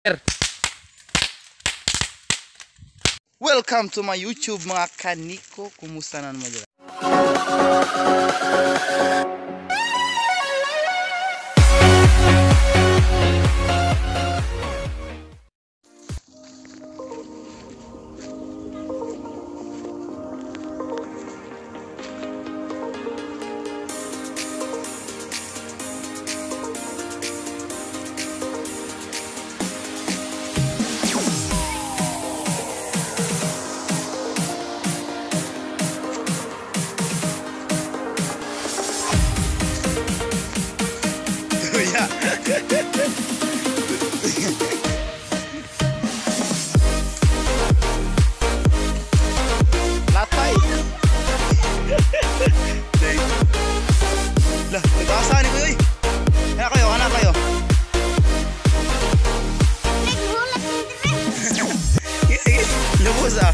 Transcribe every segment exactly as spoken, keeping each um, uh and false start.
Welcome to my YouTube mga kaniko. Kumusta na naman dyan? Latay. Lah, nagkakasahan ko yoy. Hana kayo, hana kayo. Lubos ah.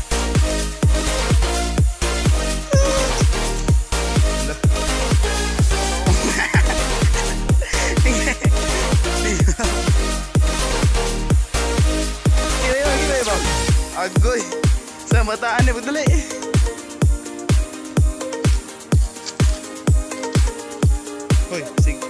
Agoy, sa mataan ni pagdali. Hoy, sige.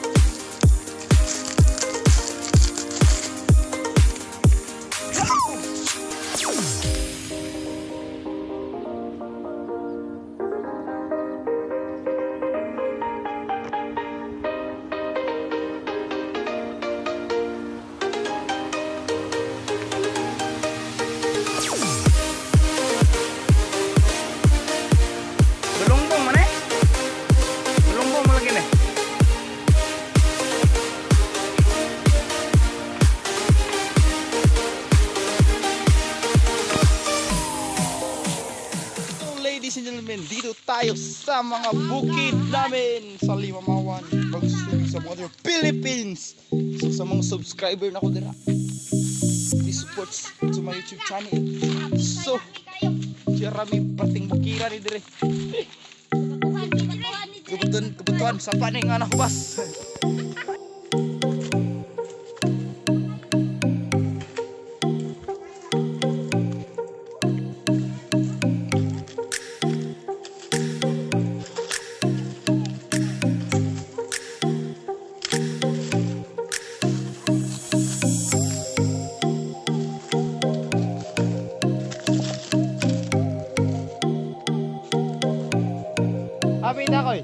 Ladies and gentlemen, dito tayo sa mga bukid namin sa Limawan, pagsubig sa mga Philippines. So sa mga subscriber na ko dira, please support to my YouTube channel. So marami parting bukira ni dire. Kebetulan kebetulan sa paning anak bas. Happy na ko eh.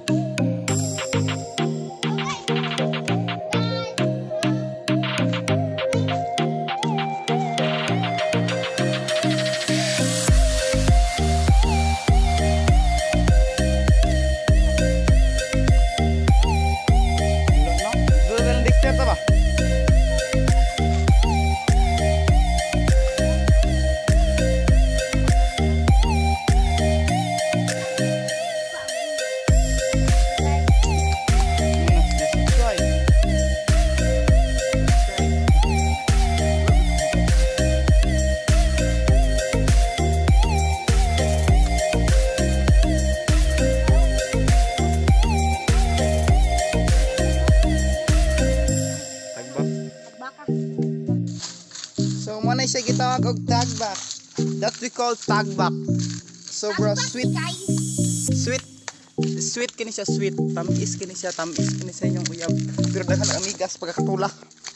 So manay siya gitawag og tagbak. That we call tagbak. So bro, sweet. Sweet. Sweet kini siya, sweet. Tamis kini siya, tamis kini sa inyong uyab. Pero daghan ang amigas pagkakatula.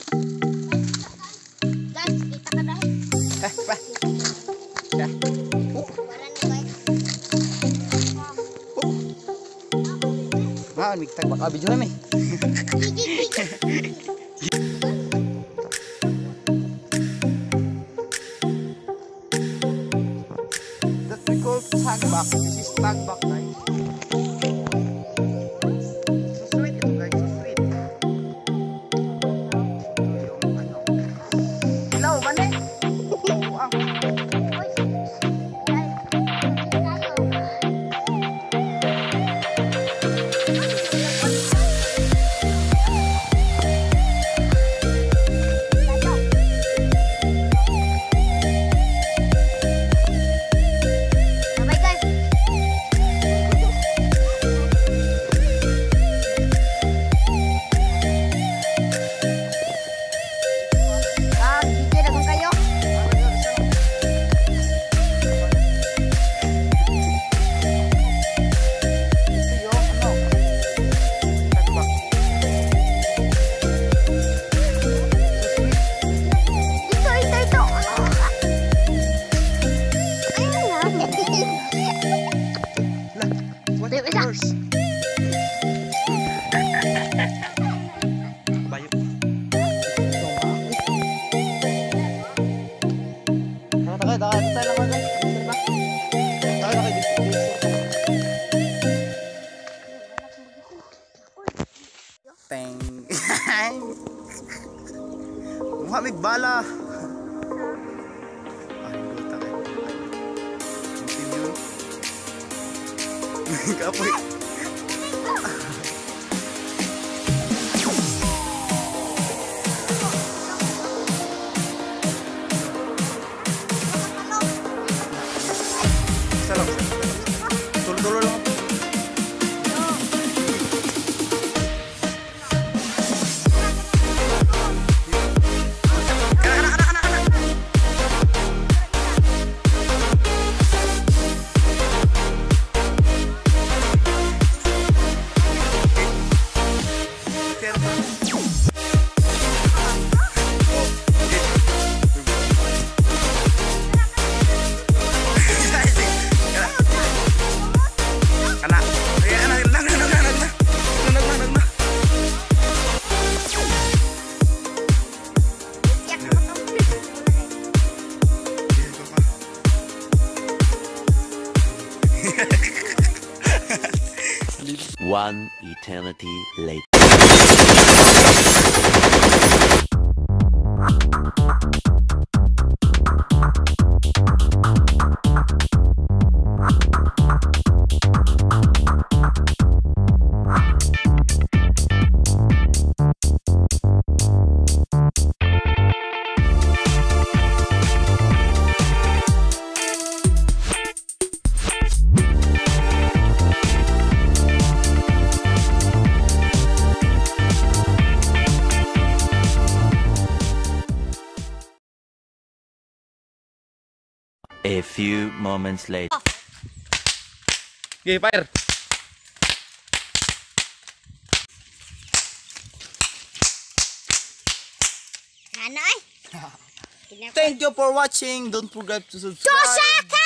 Guys, kita ka dahil. Eh, pa. Ya. Oh. Oh. Ah, mig tagbak abi jud mi. Tagbak. This is tagbak, guys. So sweet ito, guys. So sweet. Yung ano. Hello, bane? Ang Daka, tayo lang agad. Diba? Tayo lang kayo. Teng. Mukha may bala. Ay, luta kayo. Continue. Kapoy. Tulo-tulo lang. One eternity later. A few moments later. Okay, fire. Ano ay? Thank you for watching. Don't forget to subscribe. Tosaka!